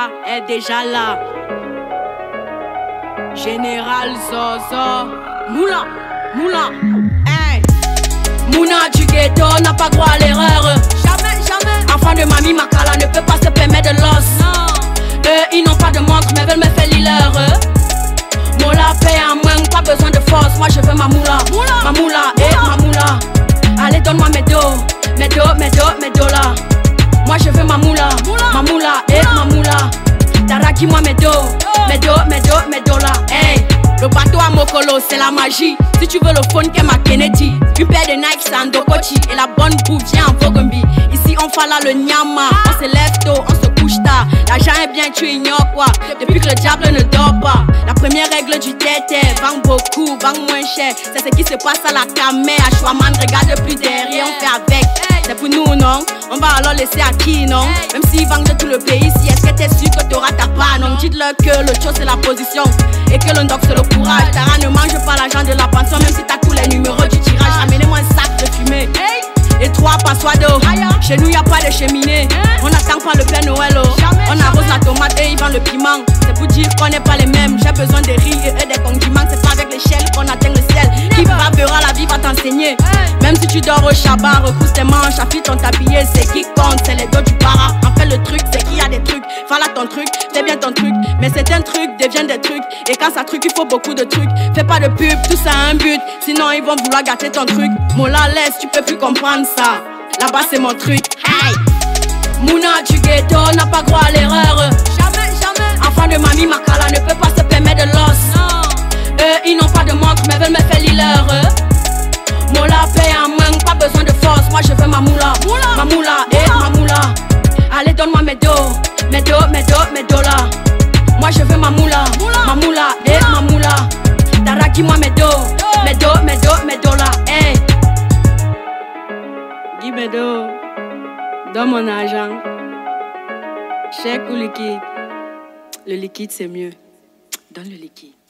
moula est déjà là. Général Zozo, moula, moula, hey. Mouna du ghetto n'a pas droit à l'erreur. Jamais, jamais. Enfant de mamie Makala ne peut pas se permettre de l'os. Eux, ils n'ont pas de montre mais veulent me faire l'heure. Moula paye en main, pas besoin de force. Moi je veux ma moula, ma moula, et ma moula. Allez donne-moi mes dos, mes dos, mes dos, mes dollars. Moi je veux ma moula, ma moula, et ma moula. Taraki-moi mes dos, mes dos, mes dos, mes dollars. Hey, le bateau à Mokolo c'est la magie. Si tu veux le phone qu'est ma Kennedy. Une paire de Nike Sandokochi et la bonne bouffe vient en Vogombi. Ici on fala le nyama, on se lève tôt, on se couche tard. L'argent est bien, tu ignores quoi. Depuis que le diable ne dort pas. La première règle du tête, vends beaucoup, vends moins cher. C'est ce qui se passe à la camée. À Chouaman, regarde plus derrière, on fait avec. C'est pour nous, non? On va alors laisser à qui, non? Même s'ils vendent de tout le pays, si est-ce que t'es sûr que t'auras ta part, non? Dites-leur que le show c'est la position et que le doc c'est le courage. Tara ne mange pas l'argent de la pension, même si t'as tous les numéros du tirage. Ramenez-moi un sac de fumée et 3 passoires d'eau. Chez nous y'a pas de cheminée, on n'attend pas le Père Noël. On arrose la tomate et ils vendent le piment. C'est pour dire qu'on n'est pas les mêmes. J'ai besoin de riz et des condiments. C'est pas avec l'échelle qu'on atteint le ciel. Qui verra la vie va t'enseigner. Même si tu dors au Shabbat, recousse tes manches, affile ton tablier. C'est qui compte, c'est les dos du para. En fait le truc c'est qu'il y a des trucs. Voilà ton truc, fais bien ton truc. Mais certains trucs deviennent des trucs. Et quand ça truc il faut beaucoup de trucs. Fais pas de pub, tout ça a un but. Sinon ils vont vouloir gâter ton truc. Mola laisse, tu peux plus comprendre ça. Là-bas c'est mon truc. Hey! Mouna du ghetto n'a pas droit à l'erreur. Jamais, jamais. Enfant de mamie Makala ne peut pas se permettre de l'os. Eux, ils n'ont pas de montre mais veulent me faire l'heure. Moula paye en main, pas besoin de force. Moi je veux ma moula, ma moula, et ma moula. Allez donne-moi mes dos, mes dos, mes dos, mes dollars. Moi je veux ma moula, ma moula, et ma moula. Taraki-moi mes dos, mes dos, mes dos, mes dollars. Hey. Guy Bedo, donne mon argent. Chèque ou liquide? Le liquide c'est mieux. Donne le liquide.